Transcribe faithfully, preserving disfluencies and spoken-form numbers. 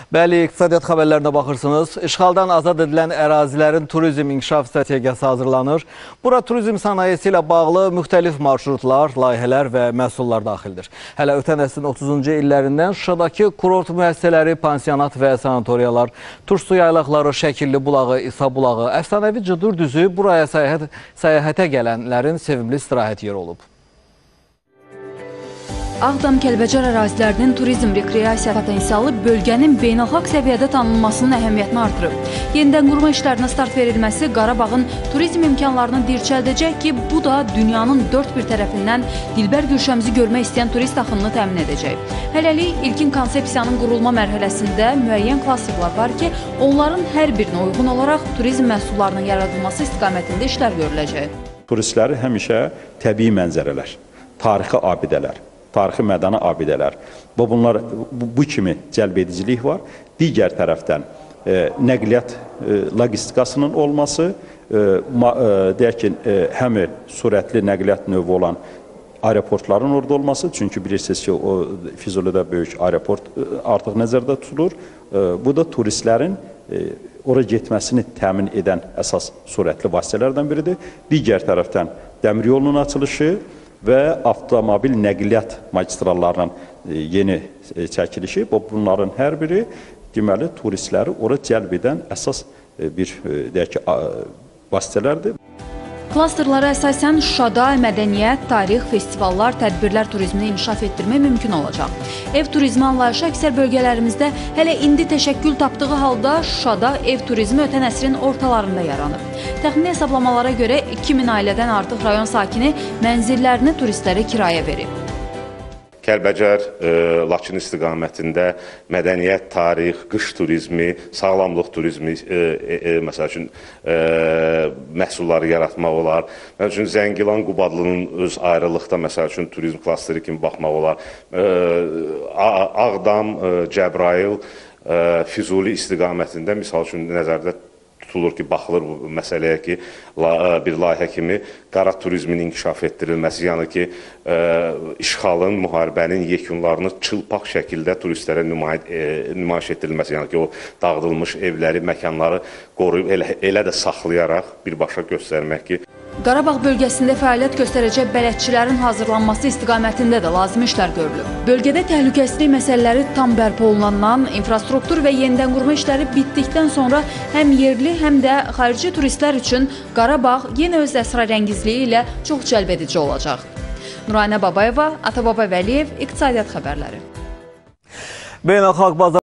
Bəli, iqtisadiyyat xəbərlərinə baxırsınız. İşğaldan azad edilən ərazilərin turizm inkişaf strategiyası hazırlanır. Bura turizm sənayesi ilə bağlı müxtəlif marşrutlar, layihələr və məhsullar daxildir. Hələ ötən əsrin otuzuncu illərindən Şuşadakı kurort müəssisələri, pansionat və sanatoriyalar, turşu yaylaqları, Şəkilli bulağı, İsa bulağı, əfsanəvi Cıdır düzü buraya səyahət, səyahətə gələnlərin sevimli istirahət yeri olub. Ağdam Kəlbəcər ərazilərinin turizm rekreasiya potensialı bölgənin beynəlxalq səviyyədə tanınmasının əhəmiyyətini artırıb. Yenidən qurma işlərinə start verilməsi Qarabağın turizm imkanlarını dirçəldəcək ki, bu da dünyanın dörd bir tərəfindən Dilbər Gülşəmizi görmək istəyən turist axınını təmin edəcək. Hələlik ilkin konsepsiyanın qurulma mərhələsində müəyyən klasterlər var ki, onların hər birinə uyğun olaraq turizm məhsullarının yaradılması istiqamətində işlər görüləcək. Turistləri həmişə təbii mənzərələr, tarixi abidələr, tarixi mədəni abidələr. Bu, bunlar, bu, bu kimi cəlbedicilik var. Digər tərəfdən e, nəqliyyat e, logistikasının olması, e, ma, e, deyək ki, e, həm sürətli nəqliyyat növü olan aeroportların orada olması, çünki bilirsiniz ki, o Füzulidə böyük aeroport e, artıq nəzərdə tutulur. E, bu da turistlərin e, ora getməsini təmin edən əsas sürətli vasitələrdən biridir. Digər tərəfdən dəmir yolunun açılışı və avtomobil nəqliyyat magistrallarının yeni çəkilişi, bunların hər biri deməli turistləri ora cəlb edən əsas bir deyək ki, vasitələrdir. Klasterlara əsasən Şuşada mədəniyyət, tarix, festivallar, tədbirlər turizmini inkişaf etdirmək mümkün olacaq. Ev turizmi anlayışı əksər bölgələrimizdə hələ indi təşəkkül tapdığı halda Şuşada ev turizmi ötən əsrin ortalarında yaranıb. Təxmini hesablamalara görə iki min ailədən artıq rayon sakini mənzillərini turistlərə kirayə verib. Kəlbəcər, e, Laçın istiqamətində mədəniyyət, tarix, qış turizmi, sağlamlıq turizmi, e, e, məsəl üçün e, məhsulları yaratmaq olar. Məsəl üçün Zəngilan, Qubadlının öz ayrılıqda məsəl üçün turizm klasteri kimi baxmaq olar. E, Ağdam, e, Cəbrayıl, e, Füzuli istiqamətində misal üçün nəzərdə tutulur ki, baxılır bu məsələyə ki, bir layihə kimi qara turizmin inkişaf etdirilməsi, yəni ki, işğalın, müharibənin yekunlarını çılpaq şəkildə turistlərə nümayiş etdirilməsi, yəni ki, o dağıdılmış evləri, məkanları qoruyub, elə, elə də saxlayaraq birbaşa göstərmək ki, Qarabağ bölgəsində fəaliyyət göstərəcək bələdçilərin hazırlanması istiqamətində də lazım işlər görülüb. Bölgədə təhlükəsizlik məsələləri tam bərpa olunandan, infrastruktur və yenidən qurma işləri bitdikdən sonra həm yerli, həm də xarici turistlər üçün Qarabağ yenə öz əsrarəngizliyi ilə çox cəlbedici olacaq. Nurayna Babayeva, Atababa Vəliyev, İqtisadiyyat xəbərləri. Beynəlxalq bazar